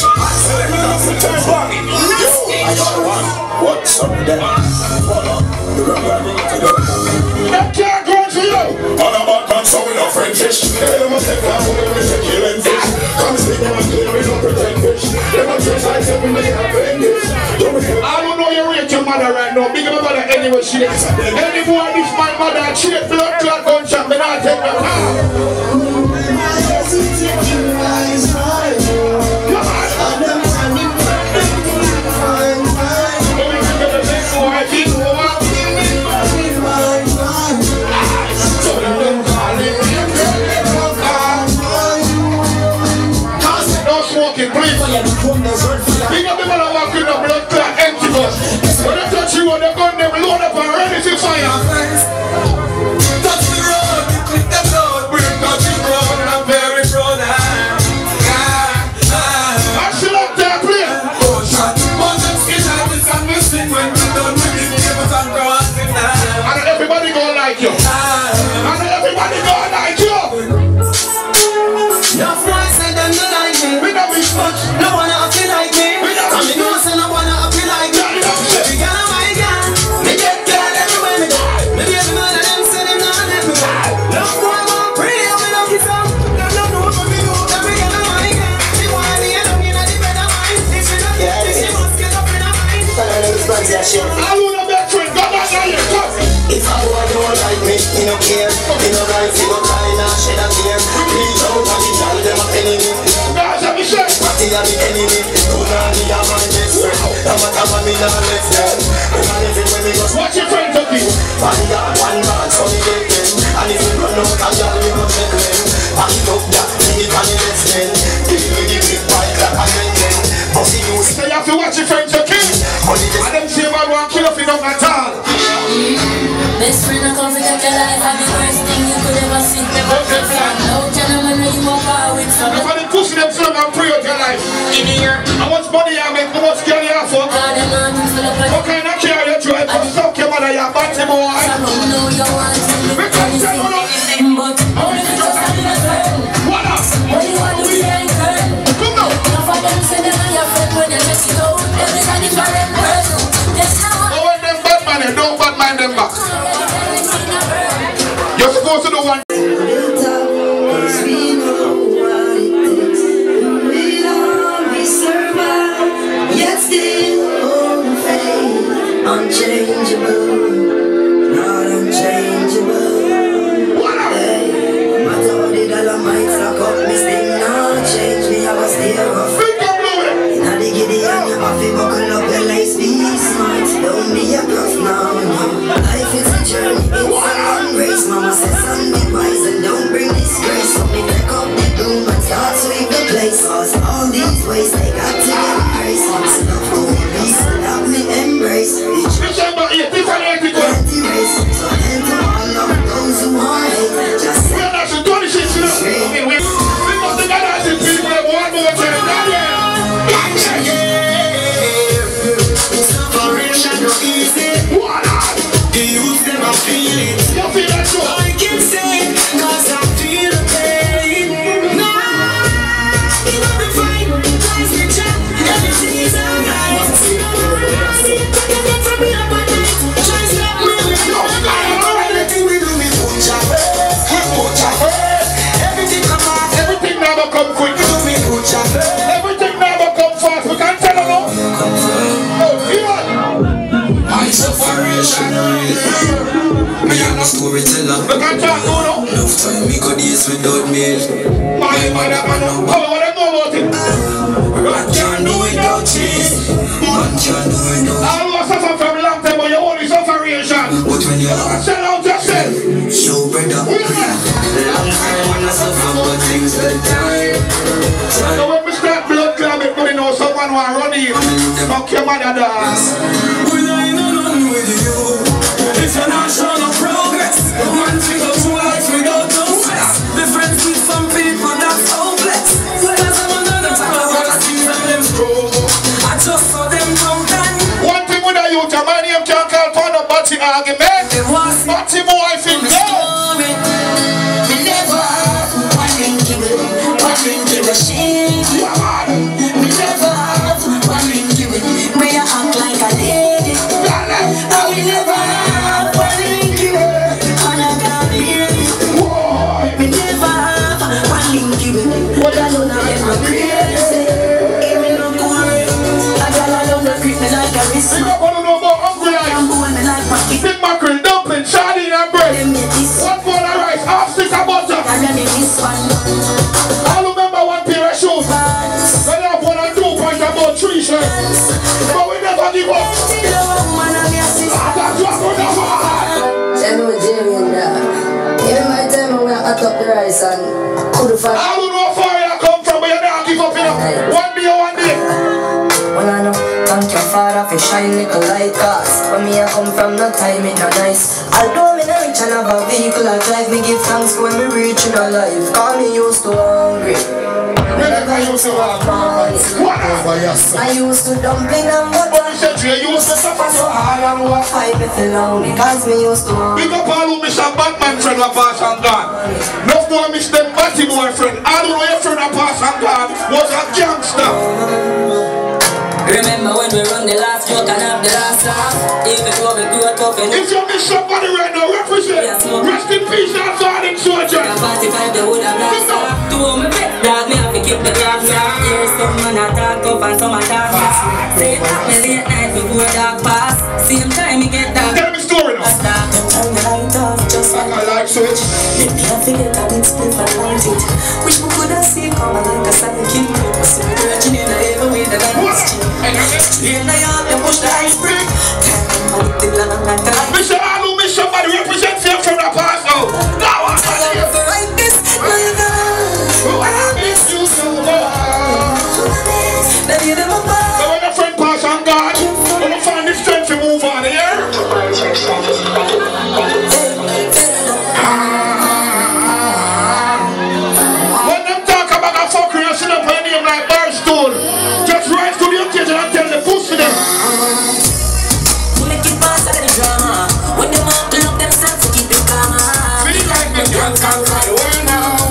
Speaker 4: I got one. What's up with that?
Speaker 3: That can't go to you.
Speaker 4: All about man, so we no friend fish. They must take that when we say killing fish. Come see them and kill, we don't pretend fish. They must just like say we make a English.
Speaker 3: I don't know you rate your mother right now. Big up mother anyway she is. Any boy this my mother cheat blood clot gunshot, me not take no time. No smoking, please. Big up the mother walking the blood clot empty bus. When they touch you on the gun, they will load up and ready to fire.
Speaker 9: Touch the road, you click the road. We're touching road and I'm very proud.
Speaker 3: I still up there, please.
Speaker 9: Oh, shot. One of them skin out this and we sing when we done with it. Give us some crossing now.
Speaker 3: And everybody gonna like you. And everybody gonna like you.
Speaker 9: Your friends say them don't like me.
Speaker 3: We don't be much.
Speaker 9: No one feel like me. And me know say no one feel like me. Every girl on my girl. Me get girl everywhere me go. Me be every man of them say them not let me go. No boy want pray and me no kiss up. Them don't know what me do. Every girl on my girl. She want me and I'm in a the bed of mine. If she not get it, she must get up in her mind.
Speaker 3: I will not be a friend. Come on now, you come.
Speaker 9: If a boy don't like me, he no care. He no right, he go cry now, shed a tear. Please out and he tell them a enemy.
Speaker 3: Guys, let me say.
Speaker 9: Party a the enemy. Do not be a man best friend. No matter what me not left them. And if it when me go
Speaker 3: Watch your friend to be.
Speaker 9: one yard, one man, so me get them. And if you run out a yard, we go check them. Pack it up, yeah, bring it on the left hand. Give me the big white like a men. But see you
Speaker 3: So you have to watch your friend to kill. And them say man want kill if you don't at all.
Speaker 8: Best friend, I come to take your life. I'm the worst thing you could ever see. Never take from. No gentleman, you walk out with from.
Speaker 3: If I didn't push them strong and pray out your life.
Speaker 8: In here,
Speaker 3: How much money you make, how much care you have for?
Speaker 8: all the mountains full of
Speaker 3: What kind of care you drive? But suck your mother, you're batty boy.
Speaker 8: I don't know you want to live
Speaker 3: We can't tell you no.
Speaker 8: but only if you just have a friend.
Speaker 3: What up?
Speaker 8: When you want to be a friend.
Speaker 3: Come now.
Speaker 8: Enough of them say them are your friend when they let you go. Everybody for them person. That's how
Speaker 3: Go when them bad man, don't bad mind them back. You're supposed to do one.
Speaker 9: Unchangeable, not unchangeable.
Speaker 3: What up?
Speaker 9: Hey, matter what the dollar might stack up, me still not change me. I was still rough.
Speaker 3: Think of blowing.
Speaker 9: Now the giddy and you have to buckle up your lace, be smart. Don't be a bluff now, no. Life is a journey, it's a long race. Mama says, son, be wise and don't bring disgrace. So me pick up the broom and start sweep the place. Cause all these ways they got to get grace. So love who we be, so love me embrace.
Speaker 3: December 8th, this is 80
Speaker 9: Anti-race, so hand to all of those who are hate. Just
Speaker 1: talk to now.
Speaker 9: Enough time we could use without meal.
Speaker 1: Man, what I know about it?
Speaker 9: Man can't do without cheese. Man can't do without.
Speaker 1: All of us suffer from a long time, but you only sufferation.
Speaker 9: But when you
Speaker 1: sell out yourself.
Speaker 9: Yo, brother. Long time when I suffer, but things that time.
Speaker 1: So when we start blood club, everybody knows someone who are running. Fuck your mother, dog.
Speaker 9: We're not alone with you. It's a national progress. Man figure to life without no stress. Be friends with some people that's hopeless. Cause I'm another time I see them scroll. I just saw them come down.
Speaker 1: One thing with a youth, a man name can't call for no body argument. Body boy think no.
Speaker 9: We never have one link in the shade. We never have one link in it. Where you act like a lady. And we never have one link in it. And I can't hear it. We never have one link in it. But I don't know if I'm crazy. Even no good. I don't know creep me like a wrist.
Speaker 1: You don't want to know about hungry life.
Speaker 9: I'm going me like pocket.
Speaker 1: Big mackerel, dumpling, sardine and bread. One bowl of rice, half stick of butter.
Speaker 9: And then this one.
Speaker 1: I remember one pair of shoes. When I have 1 and 2 points about 3 shirts. But we never give up.
Speaker 10: I know Jerry and even my time when I hot up the rice and couldn't find.
Speaker 1: I don't know how far you come from, but you don't give up enough. One day.
Speaker 10: Well, I know, thank your father for shine little light cars. When me I come from, no time it not nice. Although me not rich and have a vehicle I drive, me give thanks when me reach in a life. Call me used to hungry. Me never used to have money. I used to dumpling and butter.
Speaker 1: You used to suffer so hard.
Speaker 10: I who a fight me feel long because me used to hungry.
Speaker 1: Big up all who miss a Batman friend who pass and gone. No more miss them batty boyfriend. I don't know your friend who pass and gone was a gangster.
Speaker 6: Remember when we run the last joke and have the last laugh? Even though we grew up tough and
Speaker 1: if you miss somebody right now, represent. Rest in peace, that's falling soldier.
Speaker 6: 45 they would have lost off. To all my pet dog, me have to keep the grass off. Here's some man attack tough and some attack fast. Say it happen late night before dark pass. Same time me get dark.
Speaker 1: Tell me a story now.
Speaker 10: Turn the light off just like
Speaker 1: I like switch.
Speaker 10: let me have to get a big split and light it. Wish we could have seen come like a sidekick. But still virgin in the ever way that I was cheap. In the yard, they push the ice break.
Speaker 1: Mr. Alu, miss somebody represent you from the past now. Now I
Speaker 10: like this.
Speaker 1: I miss you so much. So when a friend pass on God, when I find the strength to move on here. When them talk about a fucker, you sit up on your name like Barstool. Just rise to the occasion and tell the pussy them.
Speaker 10: Make it pass out of the drama. When them all look themselves to keep it calm.
Speaker 1: Feel like me can't conquer the world now.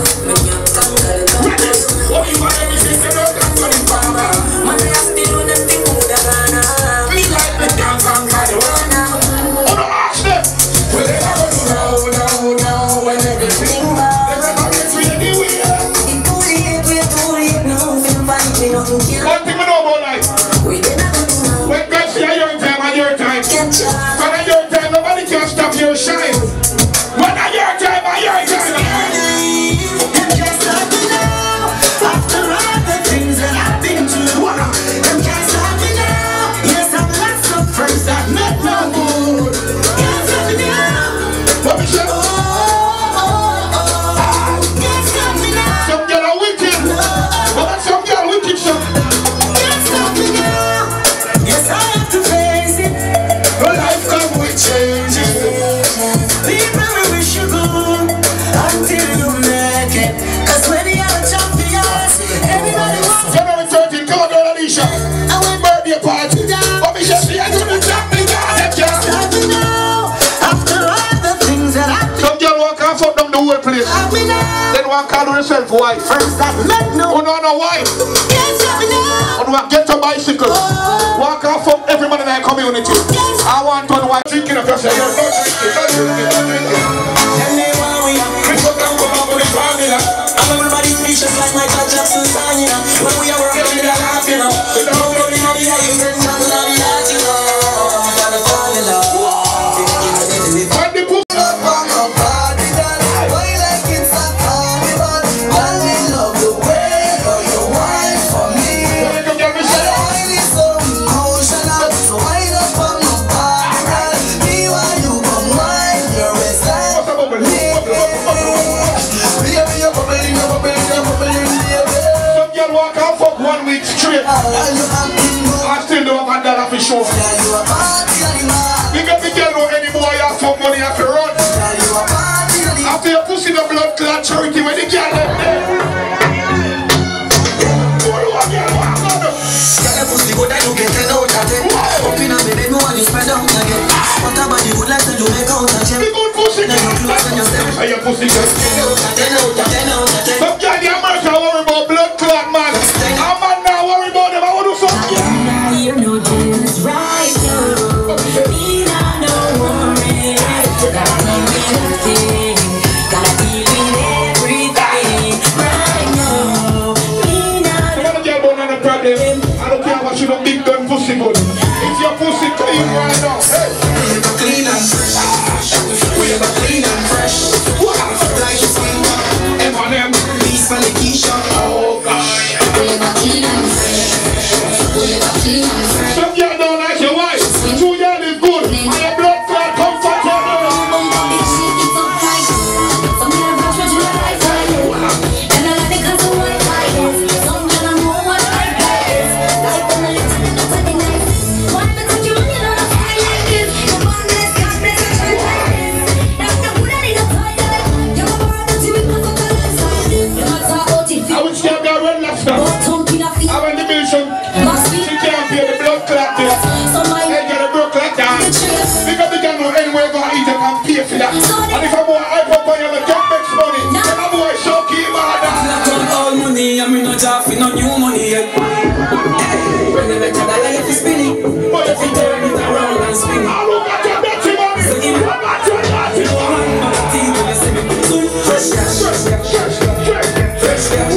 Speaker 1: What you want to say, say no, that's what it's for.
Speaker 10: Man, I still do them thing with a banana.
Speaker 1: Feel like me can't conquer the world now. Oh no, ask them. Well, they are going to know when everything bad. Everybody's really weird.
Speaker 10: It's too late now. Feel fine, we nothing here.
Speaker 1: One thing we know about life.
Speaker 10: We did not know.
Speaker 1: When God say your time and your time.
Speaker 10: Catch ya.
Speaker 1: When at your time, nobody can stop your shine. When at your time and your time.
Speaker 10: Them can't stop me now. After all the things that I've been through. Them can't stop me now. Yes, I've lost some friends that meant no good. Can't stop me now.
Speaker 1: What we say?
Speaker 10: Can't stop me now.
Speaker 1: Some girl are wicked. But some girl wicked, some.
Speaker 10: Can't stop me now. Yes, I have to face it.
Speaker 1: But life come with changes.
Speaker 10: People will wish you good until you make it. Cause when you are champions, everybody wants
Speaker 1: January 13th, come on, Alicia. Birthday party. But we just see I do the job, me God.
Speaker 10: stop me now. After all the things that I did,
Speaker 1: Some girl walk and fuck down the whole place.
Speaker 10: stop me now.
Speaker 1: Then one call herself wife.
Speaker 10: First that let no
Speaker 1: Oh no, no wife.
Speaker 10: can't stop me now.
Speaker 1: On one get a bicycle. Walk and fuck every man in our community. I want one wife drinking up yourself. Don't drink it.
Speaker 10: Anyone we are,
Speaker 1: Drink up and come up with the formula.
Speaker 10: I'm everybody speechless like Michael Jackson song, you know. When we are working with a laugh, you know. Nobody know the how you send man to love that, you know. For the formula.
Speaker 1: When the pussy up on your body.
Speaker 3: Some girl walk out for 1 week straight. I still don't have that for sure. Because the girl know any boy have some money have to run. After you pussy the blood clot charity when the girl left there.
Speaker 9: Pussy good that you get 10 out of 10. Up in a baby, no one you spend out again. What about the good life that you make out of 10?
Speaker 3: The good pussy.
Speaker 9: Then you close and you step.
Speaker 3: Are you pussy good?
Speaker 9: 10 out of 10 out of 10.
Speaker 3: Some girl the America worry about blood clot man. A man now worry about them. I want to do something.
Speaker 6: Now you know this right now. Me now no worry. Gotta deal with everything. Gotta deal with everything. Right now. Me now no
Speaker 3: problem. I don't care what you don't big gun pussy good. If your pussy clean right now, hey.
Speaker 9: We ever clean and fresh. We ever clean and fresh. Like your finger.
Speaker 3: M&M.
Speaker 9: Peace for the Keisha.
Speaker 3: Oh God.
Speaker 7: We ever clean and fresh. We ever clean and fresh.
Speaker 3: Some girl don't like your wife. 2 years is good. And your blood clot comfortable. And if I'm more hype up on you, I don't make money. Then I'm more shocky, man.
Speaker 9: Not all money, I'm not having no new money yet. When they make a dollar, if it's spinning, but if you turn it around and spin,
Speaker 3: I look at your dirty money.
Speaker 9: so give me a bad dirty one. My teeth when you see me. So fresh cash, fresh cash, fresh cash, fresh cash,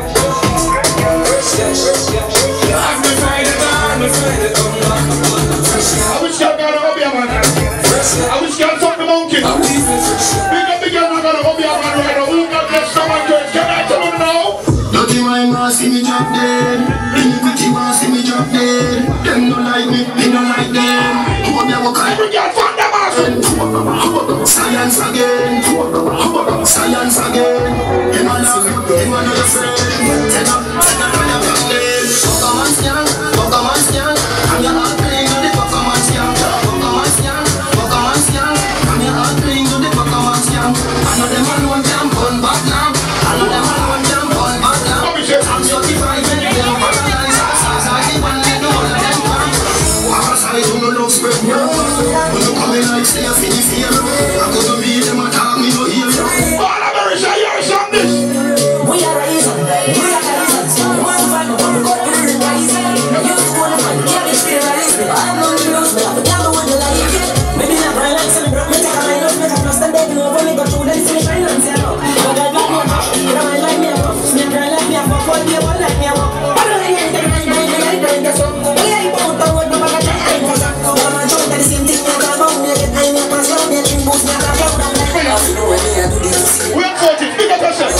Speaker 9: fresh cash. I'm the Friday man, the Friday come back.
Speaker 3: I wish you had a hobby, man. I wish you had something monkey. Big girl, I'm gonna hobby, man, right now. Who got this stomach to it? Can I tell you now?
Speaker 2: Dirty wine man see me drop dead. Any pretty man see me drop dead. Them no like me no like them. Who me walk out?
Speaker 3: Every girl found them off.
Speaker 2: Science again. Science again. Him a love you, him a know your friend. Take up on your back leg. Pokemon scan, Pokemon scan. And your heart playing on the Pokemon scan. Pokemon scan, Pokemon scan. And your heart playing on the Pokemon scan. I know them alone can burn back now. I know them alone can burn back now. I'm so deprived when them paralyzed. I one let no one of them come. Walk aside to no love spread now. When you come in like stay a finish here. I go to be them attack me no hear you.
Speaker 3: All I'm gonna say is on this.
Speaker 6: we are rising. We are rising. One fight, one got to the rising. You wanna fight, yeah, it's still rising. I'm on the nose, but I'm down with the light. Maybe not bright like some rock, make a line up, make a plus the dead over me, but you then finish right on zero. But I got no half, you know I like me a rough. Me a girl like me a fuck, all me a one like me a walk. I don't like anything, I guess so. We ain't both the word, but I can't ain't cause I'm a joke that the same thing, I got about me, I make my soul, me a king boost, me a got out of me. You know when me a do this.
Speaker 3: We are 40, big up yourself.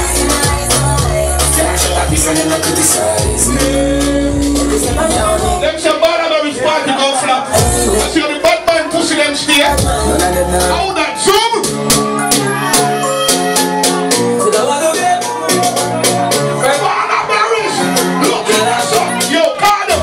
Speaker 3: Them say bad about party go flap. I see the bad man pussy them stay. How that zoom? Look at that song. Yo, Cardo.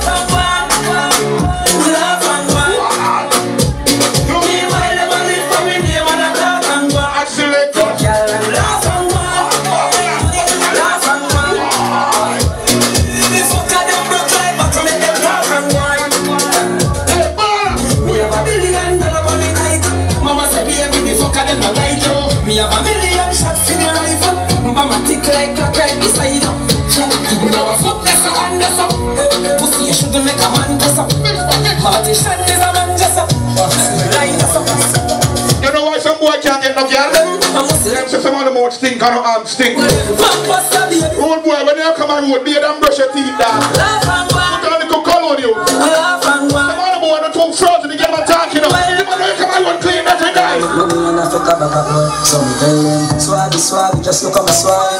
Speaker 9: Me have a million shots in your rifle. Mama tick like clock right beside you. Now a fuck that's a man that's up. Pussy you shouldn't make a man that's up. Marty shot is a man just up. Line that's up.
Speaker 3: You know why some boy can't get no girl? Them say some of the more stink and no arm stink. Road boy, when you come on road, be them brush your teeth down. Look at the cook on you. Some of the boy not too frozen to get my talking up. You know come on road clean that you guys.
Speaker 9: So me tell them, swaggy, just look at my swag.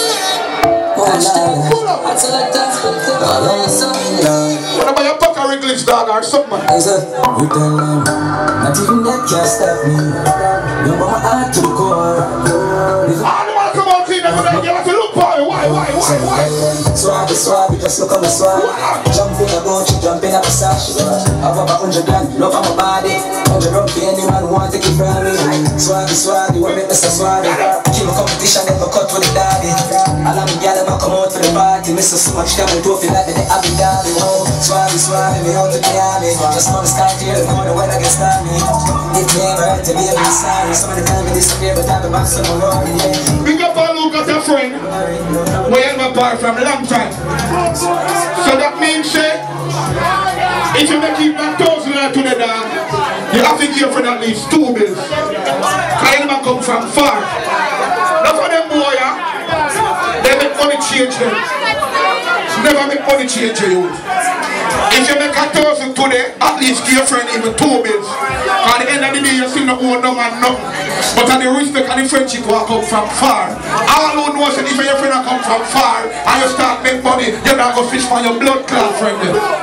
Speaker 3: What about your pucker wriggly? village dog or something.
Speaker 11: I said, we tell them, not even that can stop me. You want my heart to the core.
Speaker 3: All the man come out clean and you have to look for me. Why?
Speaker 11: Swag, just look on the swag. Jump in a bunch, jump in a passage. I've about 100 grand, look on my body. 100 run for any man who want to take it from me. Swag, you want me Mr. Swag. Keep a competition, never cut with the daddy. All of me gal, them come out for the party. Mr. So much camel trophy like the Abu Dhabi. Swag, me out to Miami. Just know the sky clear, know the weather gets stormy. If me ever hurt to be able to sorry. Some of the time I disappear, but I'm about some more.
Speaker 3: Big up all who got a friend. We have a bar from a long time. So that means, if you make it $1,000 to the dog, you have to give for at least 2 bills. Because you come from far. Not for them boy, they make money change them. Never make money change you. If you make $1,000 today, at least give your friend even 2 bills. At the end of the day, you still not own no man nothing. But at the respect and the friendship will come from far. All who knows that if your friend come from far and you start make money, you're not going to fish for your blood clot friend.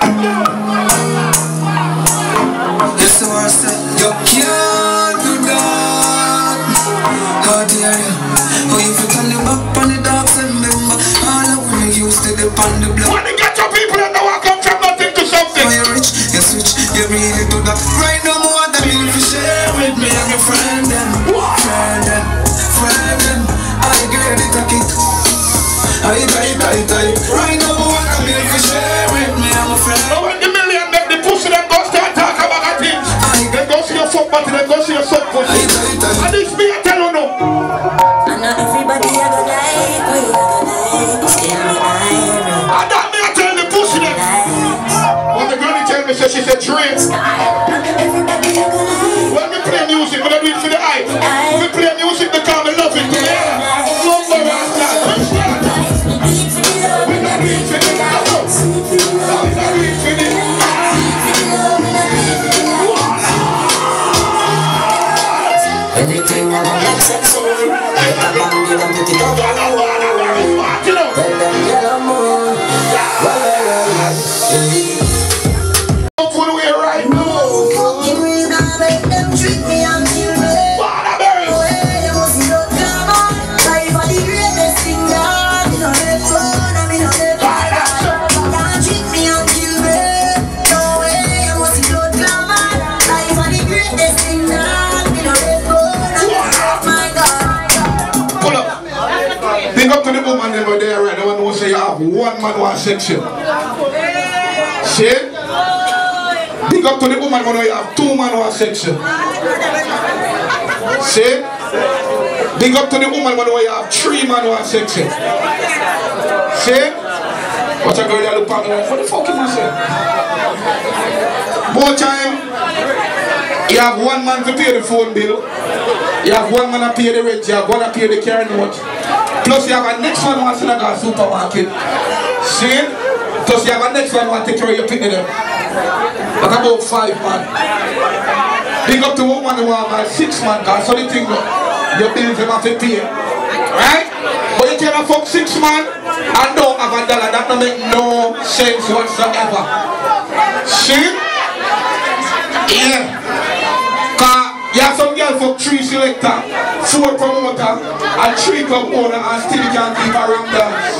Speaker 11: Yes, so I said, you can't do that. How dare you? Oh, if you turn them up on the dogs and remember, all of when you used to dip on the block.
Speaker 3: When you get your people that know I come from nothing to something.
Speaker 11: Oh, you're rich, you switch, you really do that. Right now, more than you if you share with me, I'm your friend then. Friend then. I get it, I get I right now, more than you if you share with me, I'm a friend.
Speaker 3: Now when the million make the pussy, them go start talk about that things. They go see your fuck body, they go see your suck pussy. And this me, I tell you no.
Speaker 6: I know everybody I go like, we I go like, still me iron.
Speaker 3: And that me, I tell the pussy them. When the granny tell me, she said, dream.
Speaker 6: Everybody I go like.
Speaker 3: When we play music, when I do it for the eye. We play music because we love it. No more than that. We're not being for the love. We're not being for the love.
Speaker 11: Everything I want to say, let the band get them to go. Tell them yellow moon.
Speaker 3: Don't put away right now.
Speaker 9: Fucking real now, make them treat me until me. Where you must not come on. Life are the greatest thing that me no let go, and me no let go. Can't treat me until me. No way you must not come on. Life are the greatest thing that me no let go, and me no let my God.
Speaker 3: Pull up. Big up to the woman over there, right? The one who say you have 1 man, 1 section. See? Big up to the woman when you have 2 man, 1 section. See? Big up to the woman when you have 3 man, 1 section. See? Watch a girl that look at me like, what the fuck am I saying? More time, you have 1 man to pay the phone bill. You have 1 man to pay the rent. You have 1 to pay the car note. Plus you have a next one who wants to go to the supermarket. See? Plus you have a next one who wants to take care of your picnic. That's about 5 man. Big up to woman who have 6 man, because so the thing your bills them have to pay. Right? But you can't fuck 6 man and don't have $1. That don't make no sense whatsoever. See? Yeah. Cause you have some girl fuck 3 selector, 4 promoter, and 3 club owner, and still you can't keep a ram dance.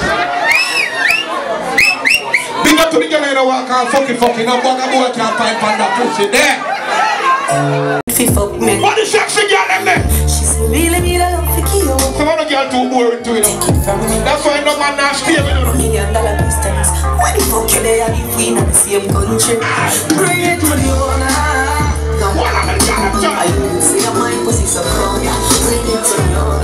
Speaker 3: Big up to the girl in the walk and fucking no bugger boy can't find panda pussy there.
Speaker 6: If you fuck me.
Speaker 3: What the sexy girl them there?
Speaker 6: She said really love for you.
Speaker 3: Some other girl too boring to you know. That's why no man not stay with you.
Speaker 6: $1 million distance. When the fuck you there if we not the same country? Bring it to the owner. I don't see your mind pussy so cold. Bring it to the owner.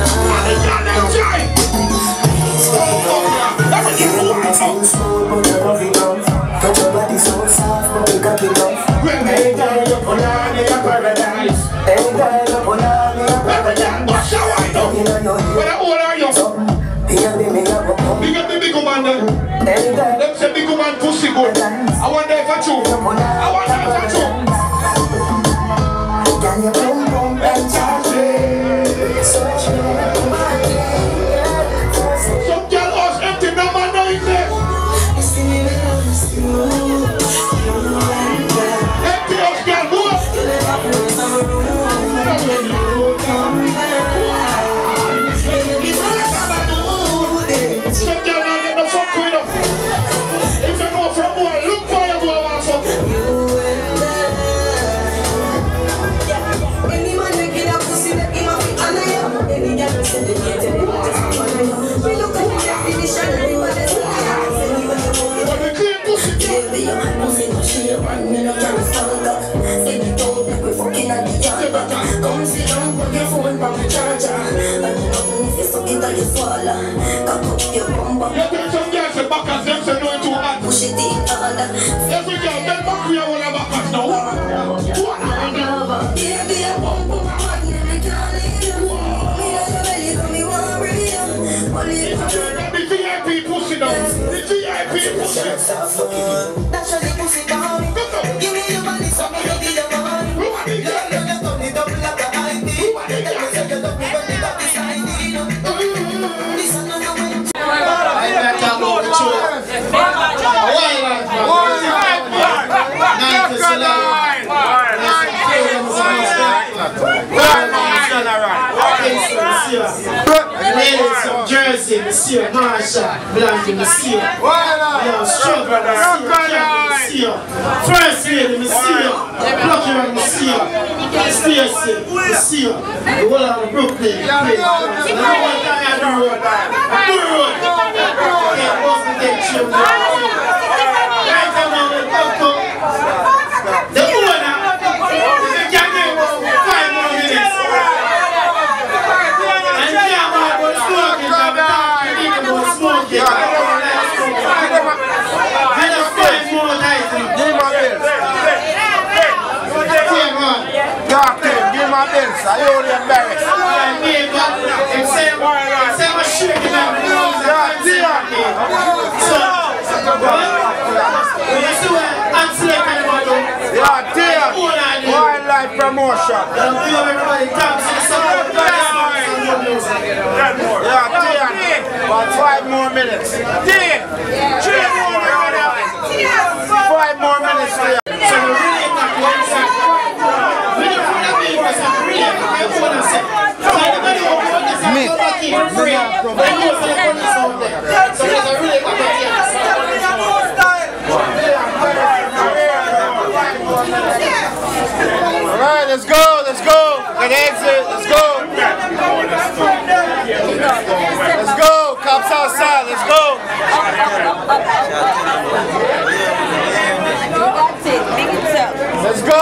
Speaker 11: Got your body so soft, but you got it off.
Speaker 3: Hey girl, you put on me a paradise.
Speaker 11: Hey girl, you put on me a paradise.
Speaker 3: What's your wine up? What old are you? Big up the big woman then. Them say big woman pussy good. I wonder if I true. I wonder if I true.
Speaker 11: Can you boom boom and charge me?
Speaker 3: Some girl house empty, no man no in there.
Speaker 6: Push it in harder.
Speaker 3: Every girl, get back here all the backers now.
Speaker 6: Baby, I won't put my heart in the calendar. Me and the belly, but me want freedom.
Speaker 3: The VIP pussy down. The VIP pussy.
Speaker 6: That's how the pussy down. Give me the money, so me give you the money. Girl, you turn it up like a ID. Tell me say you love me, but me got this ID. Listen to me.
Speaker 12: I ain't talking about the truth. Ladies from Jersey, Monsieur Marshall, Blanky, Monsieur. Yo, Struggle, Monsieur. First Lady, Monsieur. Plucky One, Monsieur. Stacy, Monsieur. The whole of Brooklyn, the whole time I do road. Yeah, Boston get chilled. Right now, we come to the owner. If you can give 5 more minutes.
Speaker 1: Give my bills, I only embarrassed. Wildlife promotion. About 5 more minutes. 5 more minutes there. Alright, let's go. Get exit, let's go. Let's go, cops outside, let's go. Let's go.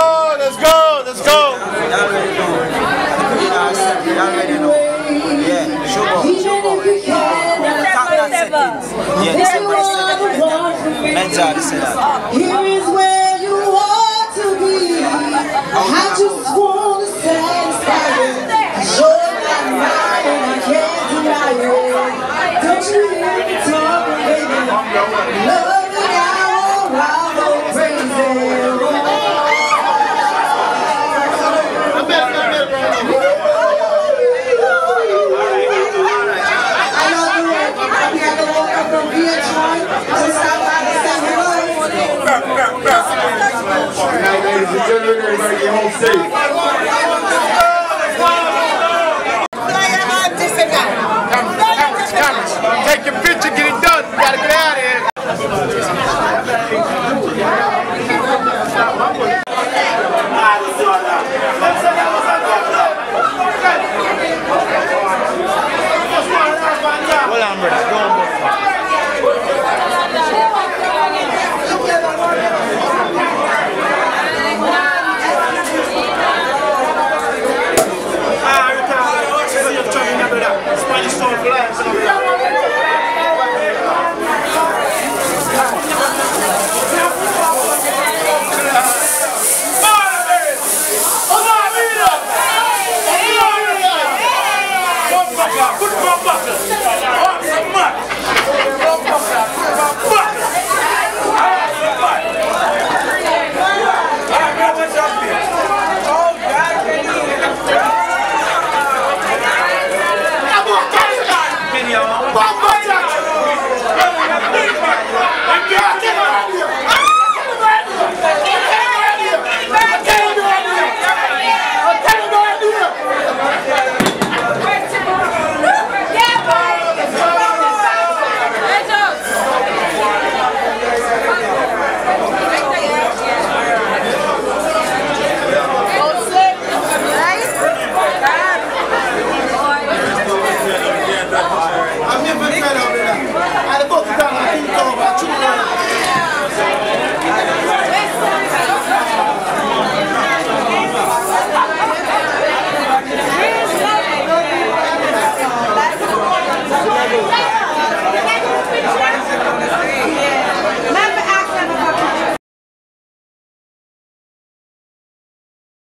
Speaker 6: Here is where you want to be. I just want to satisfy you. You're not mine and I can't deny you. Don't you hear me talking, baby? Love me now or I'll go crazy.
Speaker 3: Ladies and gentlemen, everybody get home safe.